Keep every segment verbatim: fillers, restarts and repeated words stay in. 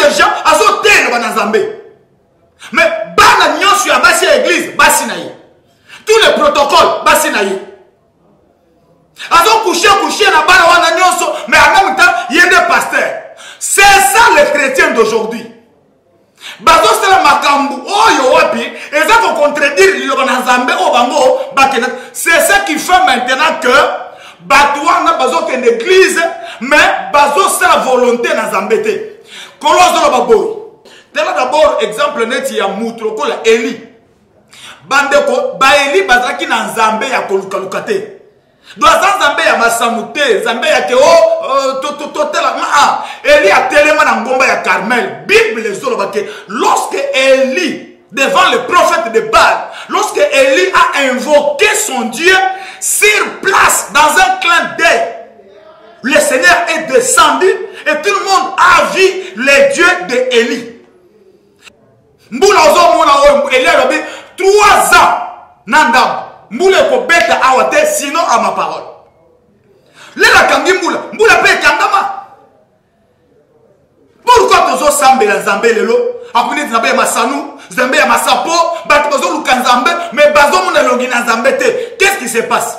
de gens azotenga ba na Nzambe. Mais bana nyonso ya basi ya église basi na ye. Tous les protocoles basi na ye. Azo coucher coucher na bana wana nyonso, mais en même temps il y a des pasteurs. C'est ça les chrétiens d'aujourd'hui. Bazo sala makambu oyo wapi eza ko contredire liloba na Nzambe o bango bakena. C'est ça qui fait maintenant que bato wana bazo ke l'église mais bazo sala volonté na Nzambe te. Kolozo lo baboy. Tela d'abord exemple neti ya mutu lokola Eli. Bandeko ba Eli bazaki na Nzambe ya koluka lukate. Do za Nzambe ya masamute, Nzambe ya ke o to to to tela ma Eli a telema na ngomba ya Carmel. Bible zolo bake lorsque Eli devant le prophète de Baal, lorsque Eli a invoqué son Dieu sur place dans un clin d'œil, le Seigneur est descendu et tout le monde a vu les dieux de Eli. Mboula ozo mona o Eli a eu trois ans nandam. Mboula ko beta awate sinon à ma parole. Lela kangi mboula, mboula pe kangama. Pourquoi tozo sambe la Nzambe lelo? Akuni Nzambe ya masanu, Nzambe ya masapo, batu bazo luka Nzambe, mais bazo mona longi na Nzambe te. Qu'est-ce qui se passe?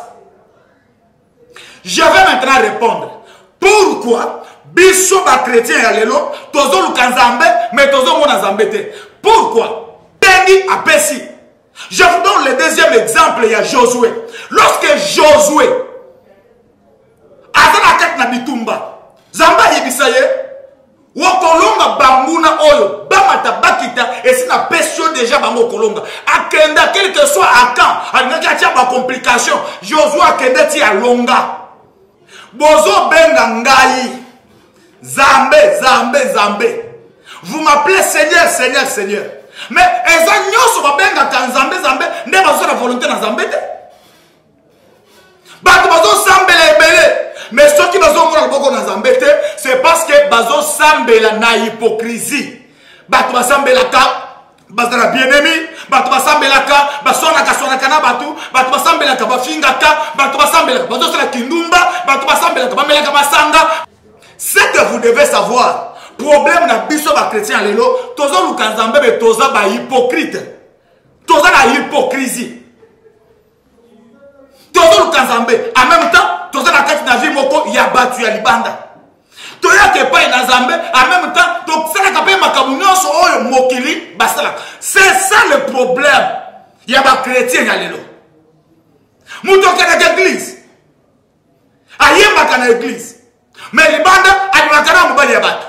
Je vais maintenant répondre. Pourquoi biso ba chrétien ya lelo tozo luka Nzambe, mais tozo mona Nzambe te? Pourquoi? Tengi apesi. Je vous donne le deuxième exemple, il y a Josué. Lorsque Josué a la tête na bitumba, Zamba yibisaye, wakolonga bambuna oyo, bamata bakita, et si na pesio déjà bango kolonga. Akenda, quel que soit à quand, a n'a pas complication, Josué akenda ti a longa. Bozo benga ngai, Zambe, Zambe, Zambe. Vous m'appelez Seigneur, Seigneur, Seigneur. Mais eza nyoso babenga ka Nzambe Nzambe nde bazo na volonté na Nzambe te. Bato bazo sambela ebele. Mais ceux qui bazo ngona boko na Nzambe te, c'est parce que bazo sambela na hypocrisie. Bato basambela ka bazara bien-aimé, bato basambela ka basona ka sona kana bato, bato basambela ka bafinga ka, bato basambela ka bazo sala kindumba, bato basambela ka bamela ka masanga. Ce que vous devez savoir, problème na biso ba chrétien lelo tozo luka Nzambe be toza ba hypocrite, toza na hypocrisie, tozo luka Nzambe en même temps toza na kati na vie moko ya batu ya libanda, toya ke pa na Nzambe en même temps to sala ka pe makamu nyonso oyo mokili basala. C'est ça le problème ya ba chrétien ya lelo. Muto ke na église ayemba kana église mais libanda animakana mobali ya batu.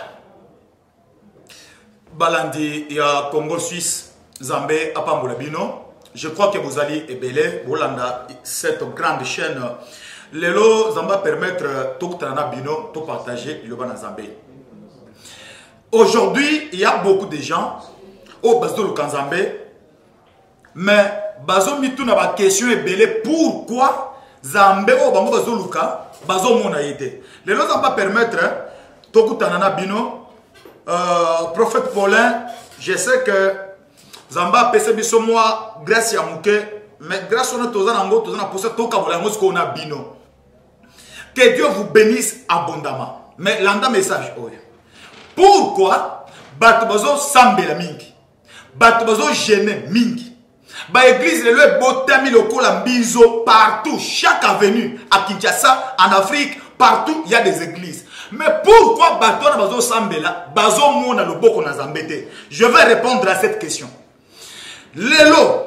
Balandi ya Congo Suisse, Zambé, Apambola Bino. Je crois que vous allez ébélé, Bolanda, cette grande chaîne. Lelo, Zamba permettre tout Tana Bino, tout partager le Bana Zambé. Aujourd'hui, il y a beaucoup de gens au Bazo Lukanzambé, mais Bazo Mitou n'a pas question ébélé pourquoi Zambé au Bango Bazo Luka, Bazo Mona été. Lelo, Zamba permettre tout Tana Bino. Euh, prophète Paulin, je sais que Zamba pese biso moi grâce à Mouké, mais grâce à notre zanango, tous na poussé tout kabolango ce qu'on a bino. Que Dieu vous bénisse abondamment. Mais l'anda message oya. Pourquoi bato bazo sambela mingi, bato bazo gêner mingi, ba église le botami lokola mbizo partout, chaque avenue à Kinshasa, en Afrique, partout il y a des églises. Mais pourquoi bato na bazo sambela bazo mona loboko na Nzambe? Je vais répondre à cette question. Lelo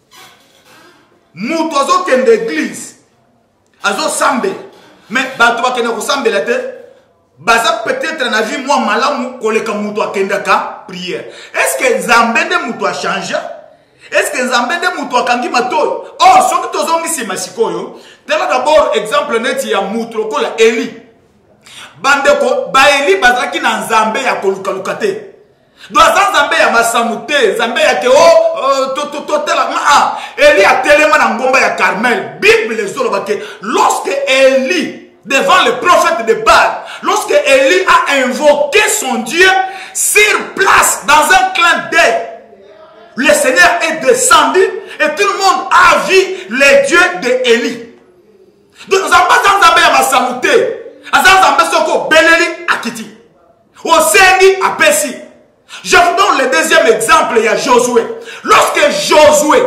muto azo kende église azo sambe, mais bato ba kende ko sambela te baza peut-être na vie moi malamu koleka muto akendaka prière. Est-ce que Nzambe de muto a changé? Est-ce que Nzambe de muto akangi matoyo? Oh, soki tozongi sima sikoyo, tela d'abord exemple neti ya muto kola Eli. Bandeko ba Eli bazaki na Nzambe ya koluka lukate. Do za Nzambe ya masamute, Nzambe ya ke o to to to tela ma Eli a telema na ngomba ya Carmel. Bible zolo bake lorsque Eli devant le prophète de Baal, lorsque Eli a invoqué son Dieu sur place dans un clin d'œil, le Seigneur est descendu et tout le monde a vu les dieux de Eli. Donc Nzamba Nzambe ya masamute, Nzambe soko beleli akiti. Osengi apesi. Je vous donne le deuxième exemple, il y a Josué. Lorsque Josué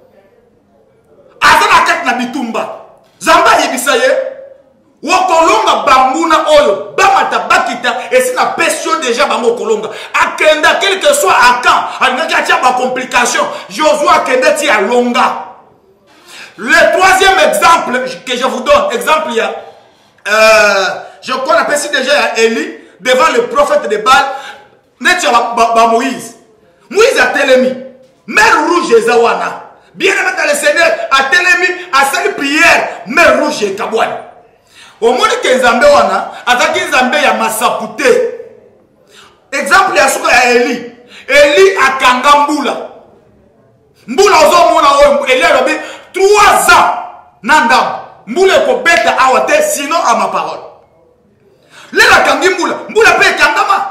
a na bitumba, Zamba yibisaye, wakolonga banguna oyo, bamata bakita, et si na pression déjà bango kolonga. Akenda, quel que soit à quand, a tia ba complication, Josué akenda ti a longa. Le troisième exemple que je vous donne, exemple, il y a, euh, je crois qu'on appelle ici déjà Élie, devant le prophète de Baal, Netia ba Moïse. Moïse a télémi. Mer rouge et Zawana. Bien aimé dans le Seigneur, a télémi, a salut prière, mer rouge et Kabouane. Au monde que Nzambe wana, attaque Nzambe ya Masapute. Exemple ya souka ya Élie. Élie a kanga Mboula. Mboula ozo mona o Élie a lobi trois ans. Nandam. Mboula ko beta awate sinon à ma parole. Lela kangi Mboula. Mboula pe kangama.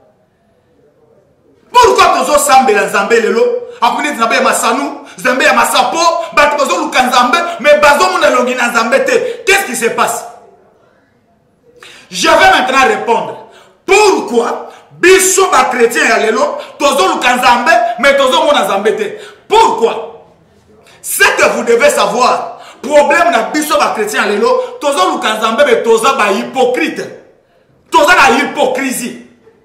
Pourquoi tozo sambe la Nzambe lelo? Akuni Nzambe ya Masanou, Nzambe ya Masapo, batu tozo luka Nzambe, mais bazo mona longi na Nzambe te. Qu'est-ce qui se passe? Je vais maintenant répondre. Pourquoi biso ba chrétien ya lelo tozo luka Nzambe, mais tozo mona Nzambe te? Pourquoi? Ce que vous devez savoir, problème na biso ba chrétien ya lelo, tozo luka Nzambe mais toza ba hypocrite. Toza na hypocrisie.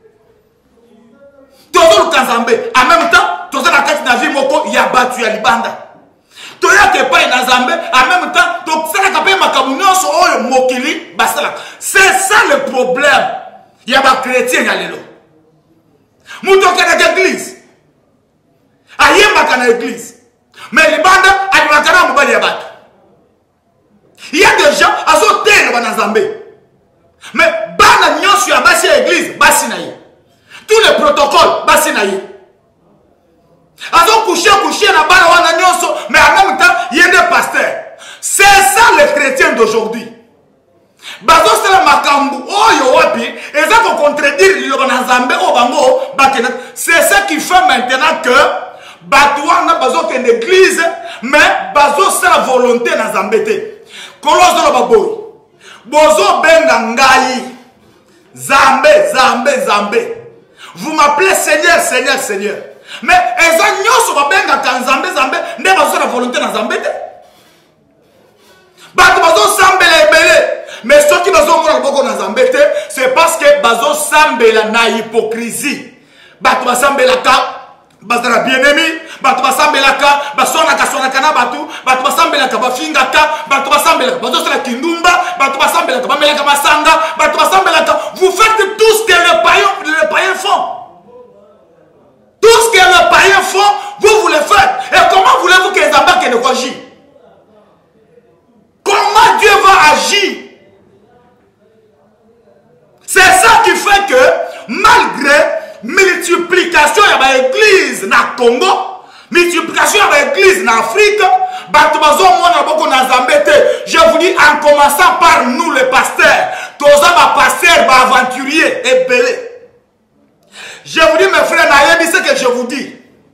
Tozo lukanzambe en même temps toza na kati na vie moko ya batu ya libanda toya ke pa na Nzambe en même temps to sala ka pe makamu nyonso oyo mokili basala. C'est ça le problème ya ba chrétien ya lelo. Muto ke na église ayemba kana église mais libanda ali makana mobali ya batu. Il y a des gens azo tena bana Nzambe mais bana nyonso ya basi ya église basi na ye. Tous les protocoles, basi na ye. Azo coucher, coucher na bana wana nyonso, mais en même temps, il y a des pasteurs. C'est ça les chrétiens d'aujourd'hui. Bazo sela makambu, oyo wapi, et ça faut contredire le Nzambe o bango, bakena. C'est ça qui fait maintenant que batouana bazo ken église, mais bazo sela volonté na Nzambe te. Kolozo lo baboy. Bozo benga ngai. Zambe, Zambe, Zambe. Vous m'appelez Seigneur, Seigneur, Seigneur. Mais eza nyonso babenga ka Nzambe, Nzambe, nde bazo la volonté na Nzambe te. Bato bazo sambela ebele. Mais ceux qui bazo mona boko na Nzambe te, c'est parce que bazo sambela na hypocrisie. Bato basambela ka bazara bien-aimé, bato basambela ka basona ka sona kana batu, bato basambela ka bafinga ka, bato basambela ka bazo sala kindumba, bato basambela ka bamela ka masanga, bato basambela ka. Vous faites tout ce que les païens, les païens font. Tout ce que les païens font, vous vous le faites. Et comment voulez-vous que les embarques ne agissent? Comment Dieu va agir? C'est ça qui fait que malgré multiplication de l'église dans le Congo, multiplication de l'église en Afrique, je vous dis en commençant par nous les pasteurs, tous les pasteurs, les aventuriers et belés. Je vous dis mes frères, c'est ce que je vous dis.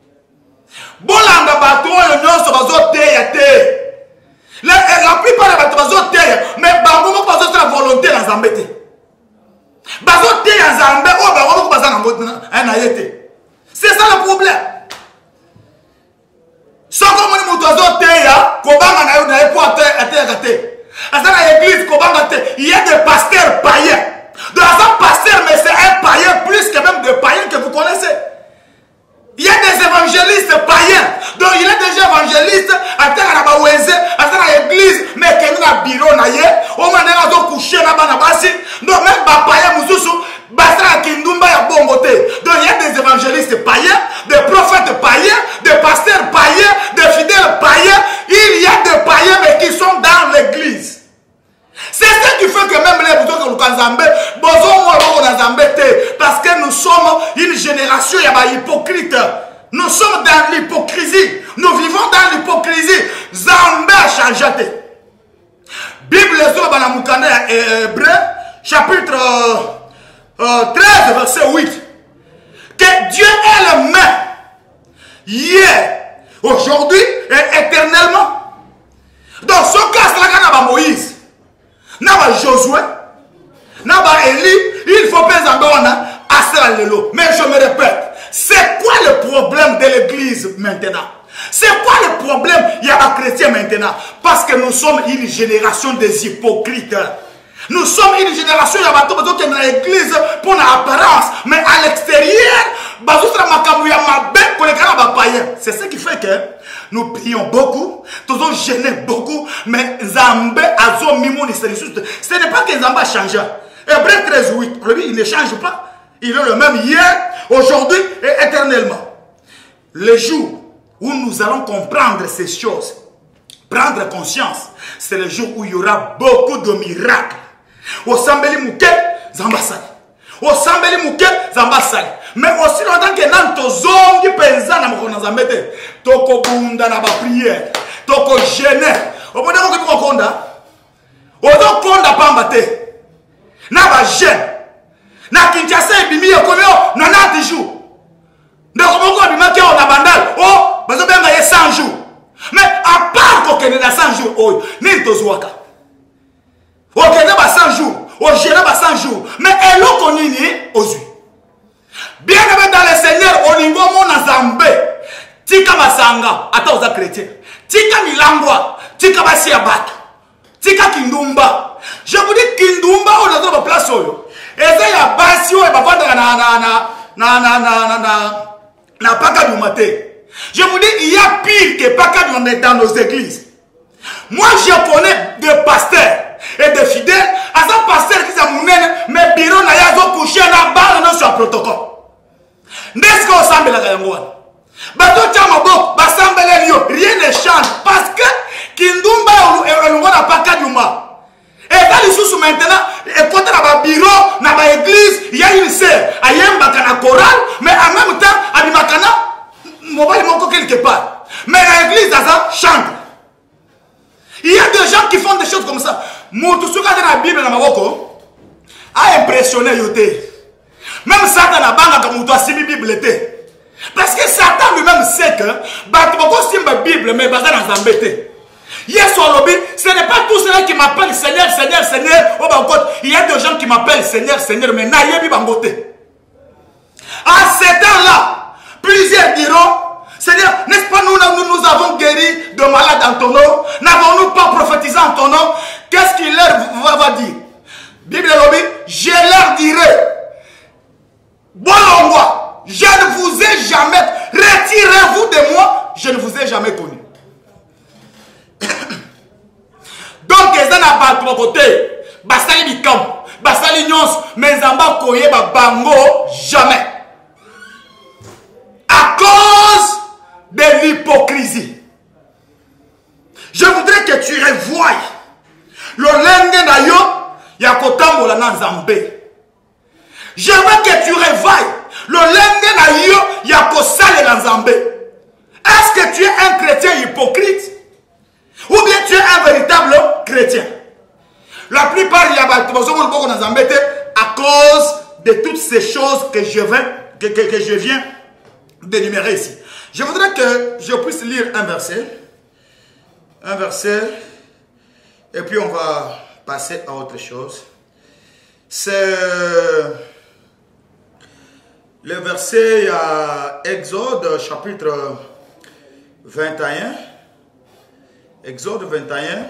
La plupart des bateaux sont terre, mais bango pas la volonté dans Zambété. Bazo te ya Nzambe o ba ko baza na ngoti na yete. C'est ça le problème. Soko moni muto azo te ya ko banga na yo na epo ate ate ate. Asa na église ko banga te, il y a des pasteurs païens. De un pasteur mais c'est un païen plus que même des païens que vous connaissez. Il y a des évangélistes païens. Donc il y a des évangélistes à terre à Baweze, à terre à l'église, mais qui ont un bureau na ye, au moment où ils ont couché na banabasi. Donc même ba païens mususu, basra kindumba ya bongote. Donc il y a des évangélistes païens, des prophètes païens, des pasteurs païens, des fidèles païens. Il y a des païens mais qui sont dans l'église. C'est ce qui fait que même les boutons de Nzambe, parce que nous sommes une génération hypocrite. Nous sommes dans l'hypocrisie. Nous vivons dans l'hypocrisie. Zambé a changé. Bible sur le Hébreu, chapitre treize, verset huit. Que Dieu est le même hier, aujourd'hui et éternellement. Dans ce cas, c'est la Moïse. N'a pas Josué, n'a pas Élie, il faut pas Zambéwana, à asala lelo. Mais je me répète, c'est quoi le problème de l'église maintenant? C'est quoi le problème? Il y a un chrétien maintenant. Parce que nous sommes une génération des hypocrites. Nous sommes une génération qui est dans l'église pour l'apparence. Mais à l'extérieur, c'est ce qui fait que nous prions beaucoup, nous gênons beaucoup, mais Zambé a zo mimoni. Ce n'est pas que Zambé a changé. Hébreu treize huit, il ne change pas. Il est le même hier, aujourd'hui et éternellement. Le jour où nous allons comprendre ces choses, prendre conscience, c'est le jour où il y aura beaucoup de miracles. Au Sambeli Mouké, Zambasali. Au Sambeli Mouké, Zambasali. Mais aussi longtemps que Nanto Zongi Penza na mokona Zambete, toko bunda na ba prière, toko gêner. Au bout d'un moment, on konda. Odo konda pambate. Na ba gêne. Na Kinshasa ebimi ekomio quatre-vingt-dix jours. Ndeko moko abima ke on abandal. Oh, bazo benga ye cent jours. Mais à part ko kene na cent jours oyo, ni tozwaka. Ok, il y a cent jours. Au géré, cent jours. Mais elle est connue aux yeux. Bien aimé dans le Seigneur, au niveau de Zambé, Tika Masanga, attends aux chrétiens. Tika Milangwa, Tika Basiabat, Tika Kindumba. Je vous dis Kindumba, on a dans la place. Et ça, il y a Basio et Bavanda na na na na na na na na Paka du maté. Je vous dis, il y a pire que Paka du dans nos églises. Moi, je connais des pasteurs et des fidèles, à ce pasteur qui s'est mouné, mais bureau n'a pas couché dans la barre sur le protocole. N'est-ce qu'on s'en met la gamme? Bato Tchamabo, Bassambele Lio, rien ne change parce que Kindumba et le n'a pas qu'à Duma. Et dans les sous maintenant, et quand on a un bureau, on a une église, il y a une sœur, il y a un bacana choral, mais en même temps, il y a un bacana, mobile manque quelque part. Mais l'église, ça chante. Il y a des gens qui font des choses comme ça. Moutou souka dans la Bible, a impressionné yoté. Même Satan a banga comme moutou a simi Bible était. Parce que Satan lui-même sait que Batboko simba Bible mais bazar dans zambete. Yes lobby, ce n'est pas tout cela qui m'appelle Seigneur, Seigneur, Seigneur. Oh bah il y a des gens qui m'appellent Seigneur, Seigneur, mais n'ayez pas bangoté. À cet temps-là, plusieurs diront. Seigneur, n'est-ce pas nous, nous, nous avons guéri de malades en ton nom? N'avons-nous pas prophétisé en ton nom? Qu'est-ce qu'il leur va, va dire? Bible lobby, je leur dirai, Bolongwa, je ne vous ai jamais, retirez-vous de moi, je ne vous ai jamais connu. Donc, ils n'ont pas de côté, Bastali Bikam, Bastali Nyons, mais en bas, Koye, Bango, jamais. À cause de l'hypocrisie. Je voudrais que tu revoies le lenge na yo ya kotambola na Nzambe. Je veux que tu revoies le lenge na yo ya kosale na Nzambe. Est-ce que tu es un chrétien hypocrite ou bien tu es un véritable chrétien? La plupart il y a à cause de toutes ces choses que je viens, que, que, que je viens d'énumérer ici. Je voudrais que je puisse lire un verset. Un verset. Et puis on va passer à autre chose. C'est le verset à Exode chapitre vingt et un. Exode vingt et un.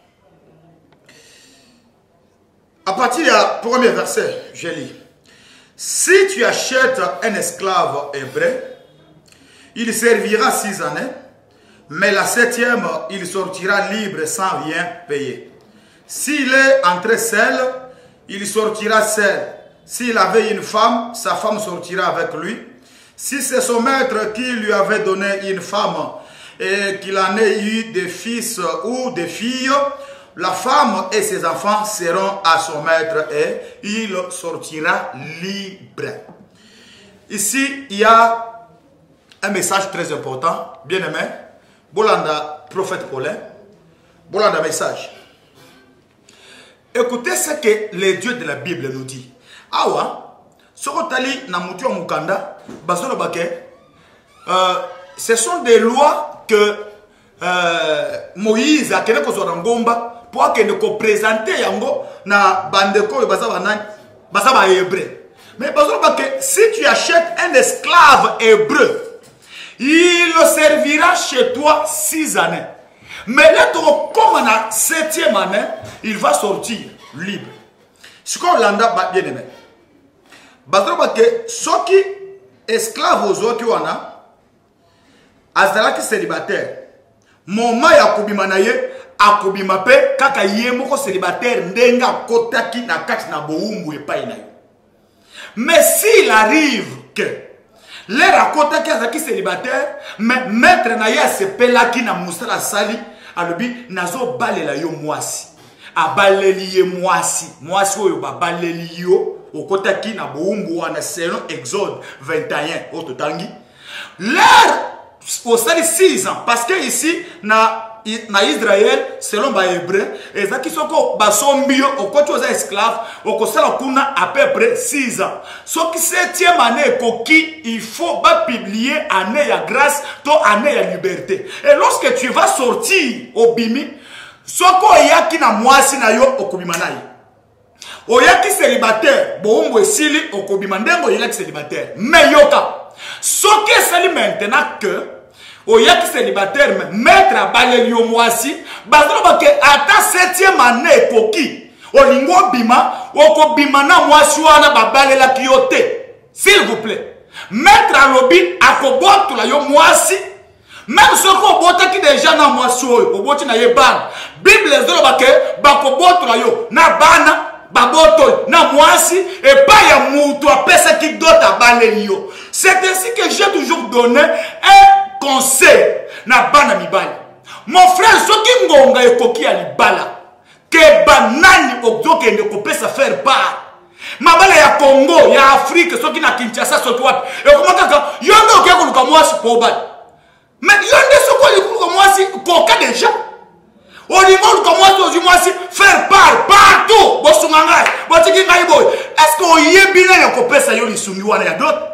À partir du premier verset, je lis. Si tu achètes un esclave hébreu, il servira six années, mais la septième, il sortira libre sans rien payer. S'il est entré seul, il sortira seul. S'il avait une femme, sa femme sortira avec lui. Si c'est son maître qui lui avait donné une femme et qu'il en ait eu des fils ou des filles, la femme et ses enfants seront à son maître et il sortira libre. Ici, il y a un message très important, bien aimé. Bolanda, prophète Paulin. Bolanda, message. Écoutez ce que les dieux de la Bible nous disent. Awa, Sorotali Namutu Mukanda, Basolo Bake, ce sont des lois que euh, Moïse a créé Ngomba pour qu'il ne présente yango na bandeko bazaba na bazaba hébreu. Mais parce que si tu achètes un esclave hébreu, il servira chez toi six années. Mais là, comme la septième année, il va sortir libre. Ce qu'on l'a bien aimé. Parce que ceux qui esclaves aux autres, azalaki célibataire. Moment ya kobima na ye, akobima pe kaka ye moko célibataire ndenga kotaki na kati na boumbu epai na yo. Mais s'il arrive que l'air à côté qui est célibataire, mais maître na ye sepelaki na musala sali, alobi nazo balela yo mwasi. A baleli ye mwasi. Mwasi oyo ba baleli yo okotaki na boumbu wana selon Exode vingt et un au totangi. L'air au sali six ans parce que ici na na Israël selon ba hébreu ezaki soko basombio okoti oza esclave okosala kuna à peu près six ans. Soki septième année koki il faut ba publier année ya grâce to année ya liberté. Et lorsque tu vas sortir au bimi soko yaki na mwasi na yo okobima na ye. Oyaki célibataire boumbo esili okobima ndengo yaki célibataire. Mais yoka soki esali maintenant que oyaki célibataire maître a baleli yo mwasi bazaloba ke ata septième année koki olingo bima okobima na mwasi wana babalelaki yo te. S'il vous plaît, maître alobi akobotola yo mwasi même soko obotaki déjà na mwasi oyo oboti na ye bana Bible ezoloba ke bakobotola yo na bana babotol na mwasi et pas ya mutu apesaki dota baleli yo. C'est ainsi que j'ai toujours donné un conseil na bana mibali. Mon frère, soki ngonga ekoki ya libala ke banani okokende kopesa faire part mabala ya Congo ya Afrique soki na Kinshasa soki wapi ekomaka yondo okeko luka mwasi po bali. Mais yonde soko luka mwasi koka déjà olingo luka mwasi ozi mwasi faire part partout bosunga ngai botiki ngai boy. Est-ce que oyebi na kopesa yo lisungi wana ya dot?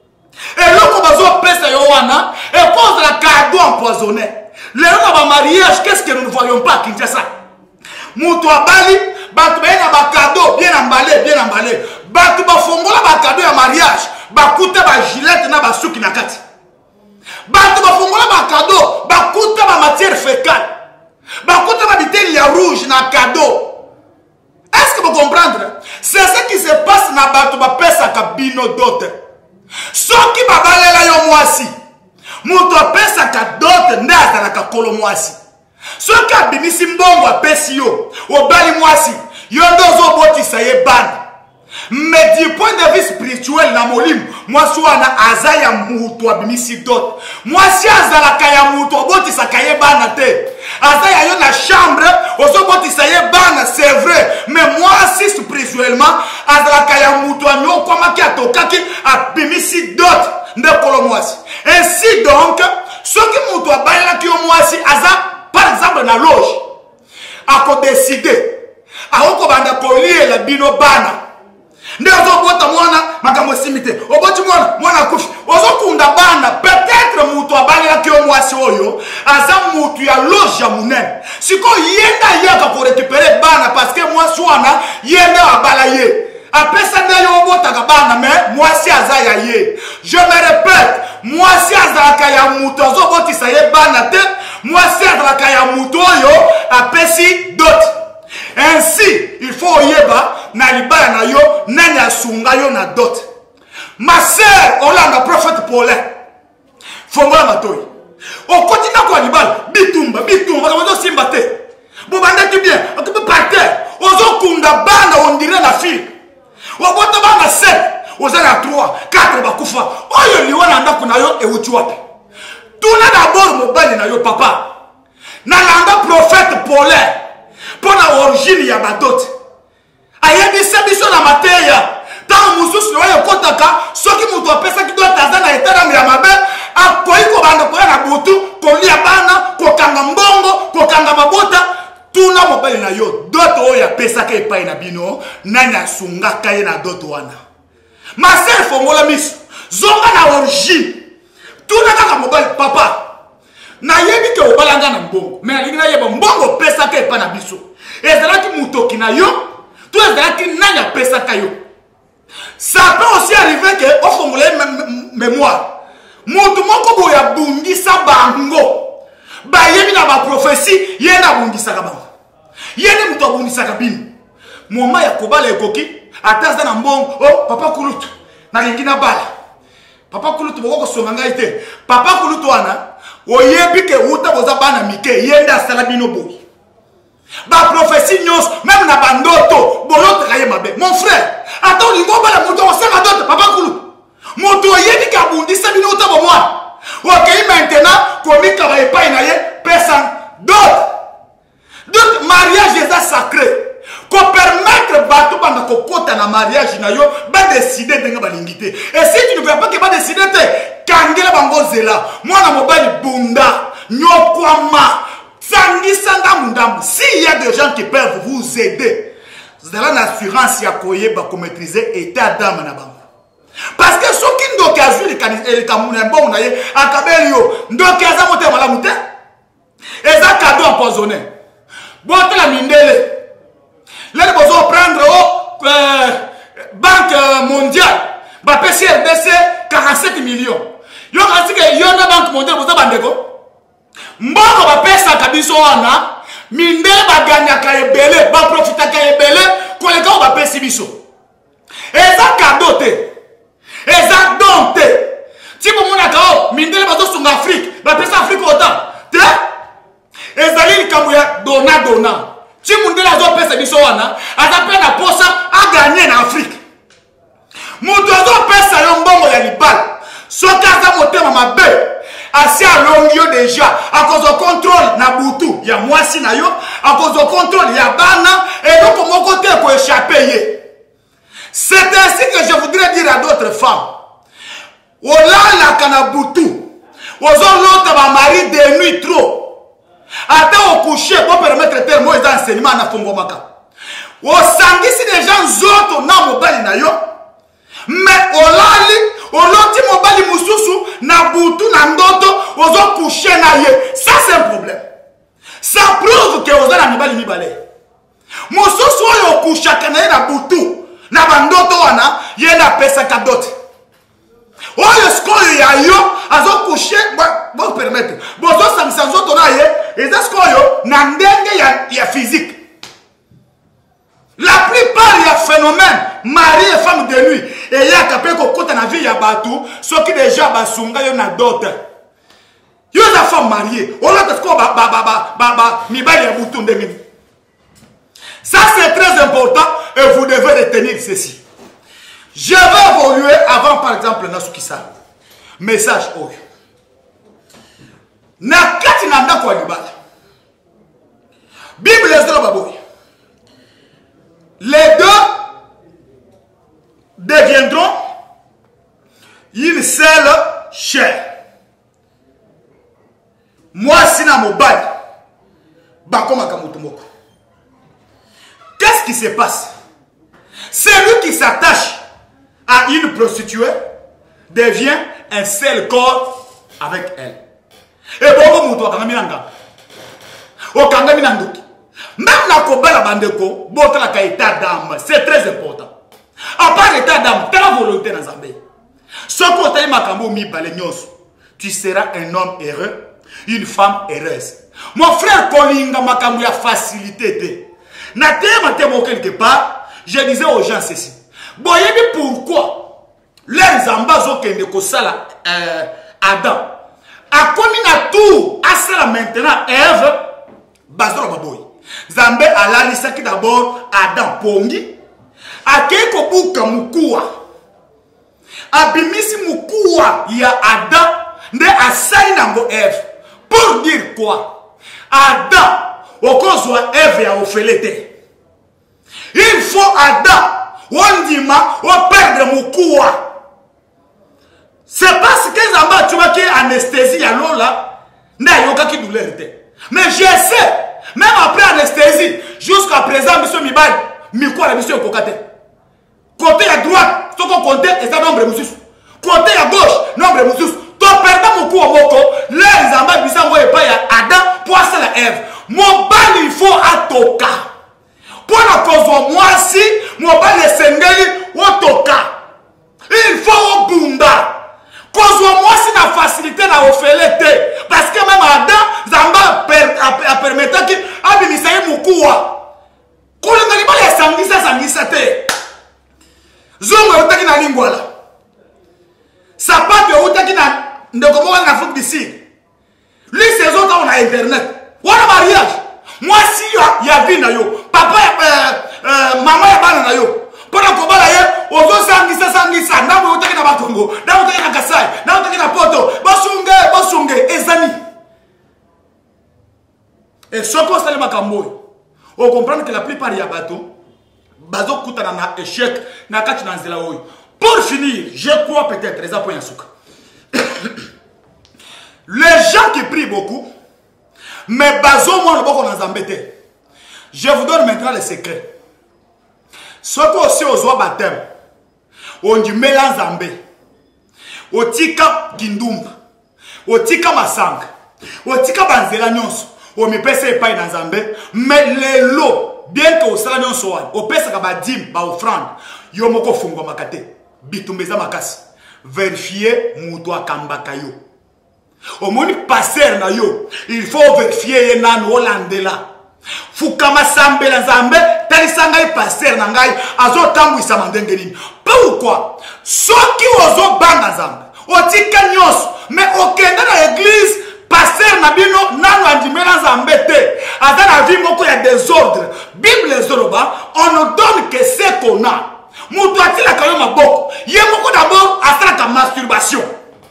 Et l'autre bazo pesa yo wana et cause la cadeau empoisonné. Les gens mariage, qu'est-ce que nous ne voyons pas à Kinshasa? Moutou abali, batu baena ba cadeau bien emballé, bien emballé. Batu ba fongola ba cadeau ya mariage, ba kuta ba gilet na ba suki na kati. Batu ba fongola ba cadeau, ba kuta ba matière fécale. Ba kuta ba biteli ya rouge na cadeau. Est-ce que vous comprenez? C'est ce qui se passe na batu ba pesa kabino d'autres. Soki babalela yo mwasi mutu apesaka dote nde azalaka kolo mwasi. Soki abimisi mbongo apesi yo obali mwasi yo nde ozobotisa ye bana. Mais du point de vue spirituel na molimo mwasi wana aza ya mutu abimisi dote. Mwasi azalaka ya mutu obotisaka ye bana te. Aza ya yo na chambre ozobotisa ye bana, c'est vrai. Mais mwasi spirituellement azalaka ya mutu anyokwamaki atokaki abimisi dote nde kolo mwasi. Ainsi donc soki mutu abalelaki yo mwasi aza par exemple na loge akodeside akokobanda koliela bino bana nde ozobota mwana makambo simite oboti mwana mwana akufi ozokunda bana. Peut-être mutu abalelaki yo mwasi oyo aza mutu ya loge ya munene siko yenda yaka korekipere bana parce que mwasi wana yenda abala ye apesa nde yo obotaka bana mais mwasi aza ya ye. Je me répète, mwasi azalaka ya mutu azobotisa ye bana te, mwasi azalaka ya mutu oyo apesi dot. Ainsi, il faut oyeba na libala na yo nani asunga yo na dot. Ma sœur Olanda prophète Paulin fongola matoi okotina kwa libala bitumba bitumba kama simba te bobandaki bien okope par terre ozokunda bana on dirait la fille wabota bana sept ozana trois quatre bakufa oyo liwana ndako na yo ewuti wapi? Tuna d'abord mobali na yo papa na landa prophète Paulin pona origine ya badote ayebisa biso na mateya tango mususu loyo kotaka soki mutu apesa ki dote aza na etana ya mabe akoyi kobanda koya na butu kolia bana kokanga mbongo kokanga mabota. Tuna mobali na yo dote oyo apesaka epai na bino nani asungaka ye na dote wana. Masel fongola miso zonga na origine tuna kaka mobali papa na yebi ke obalanga na mbongo mais alingi na yeba mbongo pesaka epai na biso ezalaki mutoki na yo to ezalaki nani apesaka yo. Ça peut aussi arriver que au fond mémoire. Moto moko boya bundisa bango. Ba yebi na ba prophétie, yena bundisa ka bango. Yene muto bundisa ka bino. Moma ya kobala ekoki, ataza na mbongo, oh papa kulutu. Na lingi na bala. Papa kulutu boko songa ngai te. Papa kulutu wana, oyebi ke uta boza bana mike, yenda sala bino boyi. Ba prophétie nyos, même na bandoto, bolote kaye mabe. Mon frère, attends lingo bala muto osanga dote papa kulutu. Moto yebi ka bundisa bino uta bo mwana. Ok, maintenant, comme il va pas y personne d'autre. Donc, mariage est sacré. Qu'on permettre bateau pendant qu'on compte dans mariage, va décider de l'ingité. Et si tu ne veux pas qu'il va décider de kangela bango zela, moi na mobile bunda, nyokwama, sangi sanga mundambu. S'il y a des gens qui peuvent vous aider, vous avez l'assurance ya koye ba ko maîtriser état d'âme na bango. Parce que ce qui nous occasion les Camerounais bon na ye akabelio ndoki aza moté mala muté eza cadeau empoisonné bote la mindele les besoin prendre au euh, banque mondiale ba P C R D C quarante-sept millions yo kasi que yo na banque mondiale boza bandeko mboko ba pesa kabiso wana mindele ba gagna ka ebele ba profita ka ebele ko le ka ba pesi biso eza cadeau te. Eza donte. Si vous m'avez dit, mindele bazo sur l'Afrique, ba pesa Afrique autant. Te? Ezali kamuya dona dona. Si mindele azo pesa biso wana, aza pe na posa a gagner en Afrique. Mutu azo pesa yo mbongo ya libal. Soki aza motema mabe, asi a longio déjà, à cause du contrôle na butu, ya mwasi na yo, à cause du contrôle ya bana, et donc mon côté pour échapper. C'est ainsi que je voudrais dire à d'autres femmes. Ola la kanabutu. Ozo l'autre va marier de nuit trop. Attends au coucher pour permettre tel mot d'enseignement na fongomaka. O sangi si les gens autres na mobali na yo. Mais olali, oloti mobali mususu na butu na ndoto ozo coucher na ye. Ça c'est un problème. Ça prouve que ozo na mibali mibale. Mususu oyo coucher kana na butu. Na bandoto wana yena pesa kadote. Oyo skoyo ya yo azo coucher bon permettre. Bozo samisa nzoto na ye eza skoyo na ndenge ya ya physique. La plupart ya phénomène mari et femme de nuit et ya kapé ko kota na vie ya batu soki déjà basunga yo na dote. Yo za femme mariée, on a ko ba ba ba ba ba mibali ya butu ndenge. Ça c'est très important et vous devez retenir ceci. Je vais évoluer avant par exemple Nasukisa. Message oyo. Na kati na ndako wa libala. Bible ezelo baboy. Les deux deviendront une seule chair. Moi sina mobile. Bakoma kamutumoko. Qu'est-ce qui se passe? Celui qui s'attache à une prostituée devient un seul corps avec elle. Et bon, vous m'avez dit, vous m'avez dit, même la kobala bandeko, bote la état d'âme, c'est très important. À part l'état d'âme, tu as la volonté dans Zambé. Ce côté makambo mi balenios, tu seras un homme heureux, une femme heureuse. Mon frère Kolinga makambo ya facilité. Natema temo quelque part, je disais aux gens ceci. Boyebi pourquoi les ambazo kende ko sala euh, Adam. A komi na tout, a sala maintenant Ève, bazoro baboy. Zambé alalisaki d'abord Adam pongi. Akei ko buka mukua. Abimisi mukua ya Adam nde asali nango Ève. Pour dire quoi? Adam okozwa Ève ya ofelete. Il faut Adam wondima o perdre mukua. C'est parce que Zamba tu vois qu'il y a anesthésie à l'eau là, n'a yoka qui douleur. Mais je sais, même après anesthésie, jusqu'à présent, monsieur Mibali, Miko la mission kokate. Côté à droite, ce qu'on compte, et ça nombre musus. Côté à gauche, nombre musus. Tu perds mon coup au moko, les Zamba bisa voye pas ya Adam pour ça la Ève. Mon bal il faut atoka. Pour la cause moi si, mon bal est sengeli, ou toka. Il faut bunda. Cause moi si na facilité na ofelete parce que même Adam Zamba a permettre que abimisaye mukuwa. Kule ngani bale sangisa sangisa te. Zongo yotaki na lingwala. Sapato yotaki na ndeko mo na Afrique du Sud. Lui ces autres on a internet. Wana mariage. Moi si ya ya vie na yo. Papa euh, euh, maman ya bana na yo. Pendant qu'on va là, on doit s'angisa, s'angisa, n'a pas été dans Congo, n'a pas été dans Kassai, n'a pas été dans Poto, Basunge, Basunge, et Zani. Et ce qu'on s'est makambo, on comprend que la plupart des bateaux, bateaux coûtent un échec, n'a qu'à dans la oeil. Pour finir, je crois peut-être, les appuis en souk. Les gens qui prient beaucoup, mais bateaux, moi, le bon qu'on a embêté. Je vous donne maintenant les secrets. Ce qu'on aussi aux baptême, on dit mélange zambé, on tika kindumba, on tika masang, on tika banzela nyonso, on me pèse pas dans zambé, mais les lots, bien que au salaire nyonso, on pèse kaba dim, ba offrande, yo moko fungo makate, bitumbeza makasi, vérifier moutoua kambaka yo. Au moni passer na yo, il faut vérifier nan hollandais là. Fukama sambe la zambe talisanga i passer na ngai azo tangu isa mandenge nini. Pourquoi? Soki ozo banga zambe otika nyos mais okenda na église passer na bino nanu andimela zambe te aza na vie moko ya désordre. Bible zoroba on nous donne que c'est qu'on a. Mutu atila kayo maboko ye moko d'abord asala ka masturbation.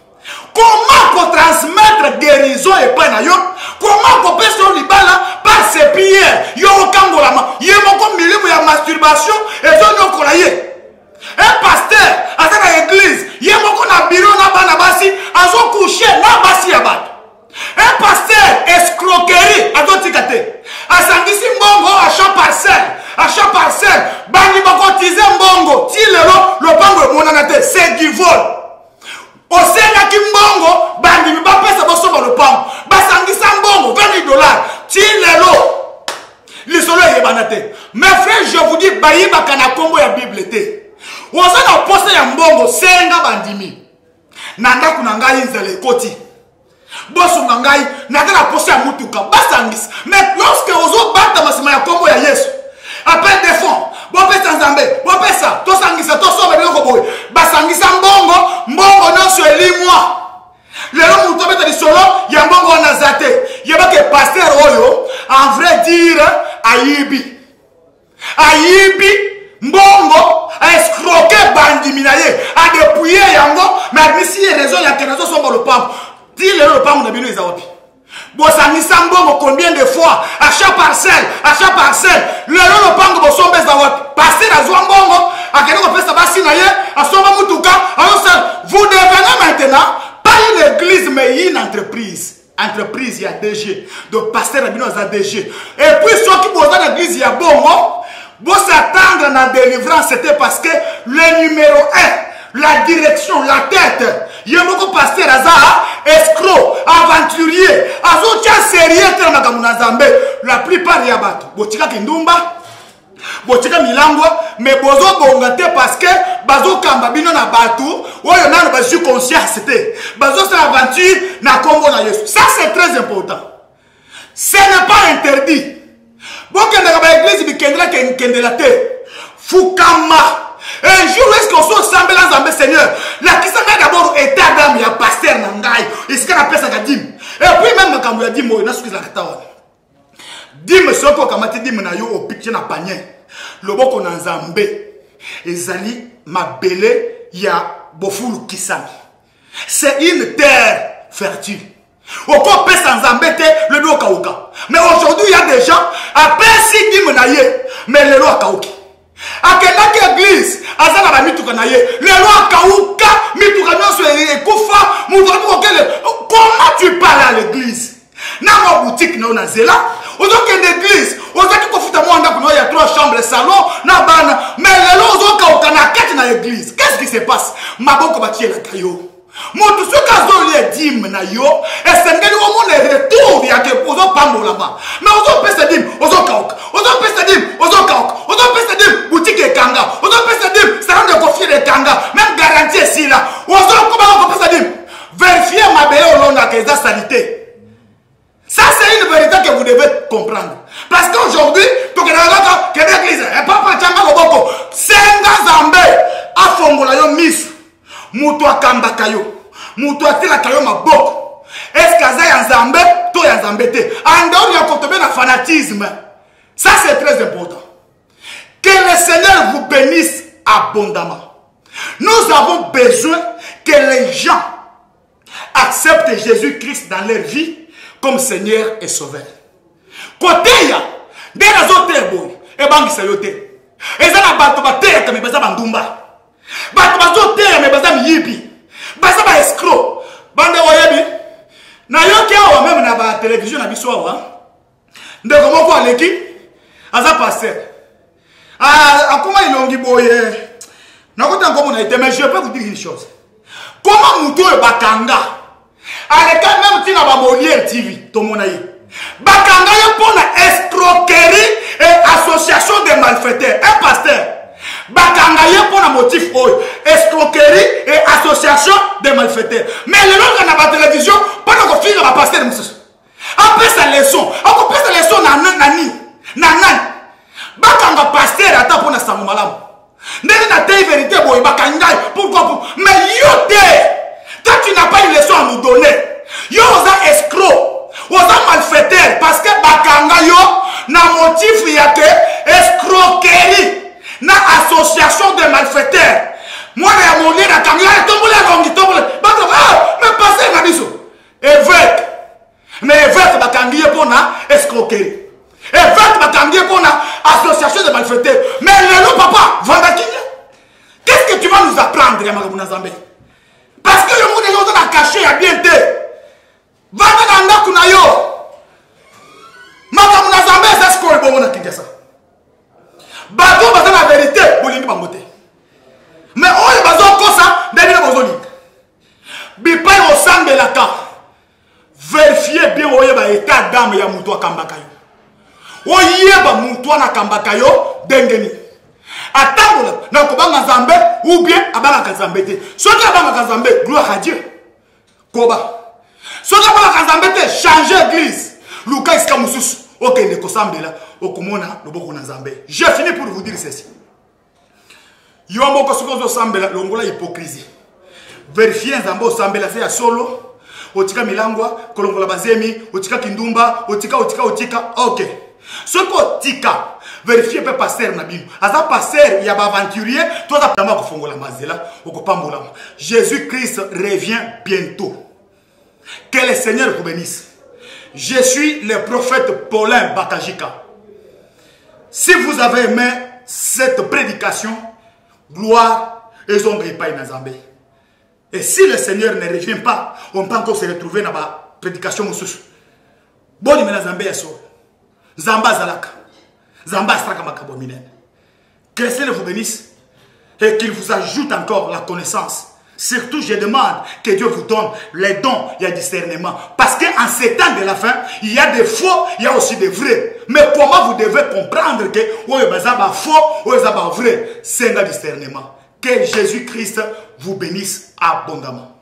Comment qu'on transmettre guérison et pas na yo? Comment qu'on peut se libala par ses prières? Yo kangolama, ye moko milimu ya masturbation et zo nyokola ye. Un pasteur à dans l'église, ye moko na bureau na bana basi, azo coucher na basi ya bato. Un pasteur escroquerie azo tikate. Asangisi mbongo à chaque parcelle, à chaque parcelle, bani bako tize mbongo, ti lelo lo pango monana te, c'est du vol. Osena kimbongo bandi mi bapesa boso ba lopango basangisa mbongo vingt mille dollars ti lelo lisolo yebanate. Mes frères, je vous dis bayiba kana kombo ya Bible te. Osana poste ya mbongo senga bandimi nanda kuna ngai nzele koti boso ngai nanda na poste ya mutuka basangisa. Mais lorsque ozo bata masima ya kombo ya Yesu appel des fonds bon pesa nzambe bon pesa to sangisa to sobe biloko boy basangisa mbongo mbongo nyonso elimwa lelo mutu abeta lisolo ya mbongo wana zate yeba ke pasteur oyo en vrai dire ayibi ayibi mbongo a escroquer bandimi na ye a dépouiller yango mais misi raison ya kenazo sombo le pambo ti lelo le pambo na bino ezawapi. Bosangisa mbongo combien de fois à chaque parcelle, à chaque parcelle. Le lolo pango bosombe zawat. Passer à zwa mbongo, à quel moment ça basi na ye, à somba mutuka, alors ça vous devenez maintenant pas une église mais une entreprise. Entreprise il y a D G. Donc pasteur a bien à D G. Et puis ceux qui posent dans l'église il y a bongo, bon s'attendre à la délivrance c'était parce que le numéro un, la direction, la tête. Il y a beaucoup de pasteurs, escrocs, aventuriers, azotia sérieux, la plupart y a battu. Botika Kindumba, Botika Milangwa, mais Bozo Bongate parce que Bazo Kambabino na batu, ou yon a le jus conscient, c'était Bazo c'est l'aventure, na Congo na Yesu. Ça c'est très important. Ce n'est pas interdit. Bon, quand on a l'église, il y a Fukama. Un jour, est-ce qu'on soit semblé dans un Seigneur? La qui s'en est d'abord état d'âme, il y a pasteur Nangaï. Est-ce qu'on appelle ça dim? Et puis même quand on a dit, moi, il y a ce que dim, c'est quoi quand on a dit, dim, au pitié na panier. Le bon qu'on a zambé. Et Zali, ma belle, il y a Bofoulou Kisami. C'est une terre fertile. Au quoi peut sans embêter le dos Kaouka. Mais aujourd'hui, il y a des gens, après si dim naïe, mais le loi Kaouki. A quelle église azana ba mituka na ye le loi kauka mituka nyonso ekufa mutu akokele. Comment tu parles à l'église na ma boutique na ona zela ozoke d'église ozaki kofuta mwanda kuno ya trois chambres salon na bana mais le loi ozoka okana kati na église. Qu'est-ce qui se passe? Maboko batie la kayo mutu soka zo le dim na yo esengeli wo mo le retour ya ke ozo pambola ma mais ozo pesa dim ozo kauka ozo pesa dim ozo kauka ozo pesa dim boutique ekanga ozo pesa dim salon de coiffure mutu akambaka yo, mutu atelaka yo maboko. Est-ce que aza ya nzambe to ya nzambe te? En dehors ya kotobe na fanatisme. Ça c'est très important. Que le Seigneur vous bénisse abondamment. Nous avons besoin que les gens acceptent Jésus-Christ dans leur vie comme Seigneur et Sauveur. Côté ya, dès les autres boy, et bangi sayote. Et ça na bato ba terre comme baza bandumba. Bato bazo terre mais baza miyibi. Baza ba escroc. Bande oyebi. Na yoke awa même na ba télévision na biso awa. Ndeko moko aleki aza pasteur. Ah akoma ilongi boye. Na kota ngomo na été mais je peux vous dire une chose. Comment muto e bakanga? Aleka même tina ba Molière T V to mona yi. Bakanga ye pour la escroquerie et association de malfaiteurs. Un pasteur. Bakanga ye pour la motif oil. Escroquerie et association de malfaiteurs. Mais le long de la télévision, pendant qu'on finit la pasteur, après sa leçon, après sa leçon, nani, nani, Bakanga pasteur attend pour la sango malam. N'est-ce pas la vérité, boy, Bakanga, pourquoi pour. Mais yo toi tu n'as pas une leçon à nous donner. Yo osa escroc. Osa malfaiteur parce que bakanga yo na motif yake escroquerie na association de malfaiteurs. Moi na mon lien na kanga tombole rongi tombole bato ah mais passer na biso évêque mais évêque bakangi pour na escroquerie évêque bakangi pour na association de malfaiteurs. Mais le papa vandaki qu'est-ce que tu vas nous apprendre ya makabuna Zambé? Parce que le monde est dans la caché à bien te. Va dans la kuna yo. Maka muna Zambé c'est ce qu'on est bon na Kinshasa. Bato baza la vérité bolingi bangote. Mais oyo bazo kosa ndenge bozo lik. Bipa yo sambe la ka. Vérifiez bien oyo ba état d'âme ya mutu akambaka yo. Oyo ba mutu na kambaka yo dengeni. Attends, na kobanga Nzambe ou bien abanga Nzambe te. Soki abanga Nzambe, gloire à Dieu. Koba. Soki abanga Nzambe te, changer église. Luka iska mususu. Ok, ne kosambela okomona loboko na Nzambe. J'ai fini pour vous dire ceci. Yombo ko soki ozosambela longola hypocrisie. Vérifiez Nzambe osambela c'est ya solo. Otika milangwa, kolongola bazemi, otika kindumba, otika otika otika. OK. Soki otika vérifiez pe pasteur na bino. Aza pasteur ya ba aventurier, toi za pamba ko fongola mazela, okopambola. Jésus-Christ revient bientôt. Que le Seigneur vous bénisse. Je suis le prophète Paulin Bakajika. Si vous avez aimé cette prédication, gloire et zombe epai na Nzambe. Et si le Seigneur ne revient pas, on peut encore se retrouver dans la prédication mususu. Boni mena Nzambe ya so. Zamba zalaka. Zamba straka makabo minen. Que le Seigneur vous bénisse et qu'il vous ajoute encore la connaissance. Surtout, je demande que Dieu vous donne les dons et le discernement. Parce qu'en ces temps de la fin, il y a des faux, il y a aussi des vrais. Mais comment vous devez comprendre que il y a faux, il y a vrai, c'est un discernement. Que Jésus-Christ vous bénisse abondamment.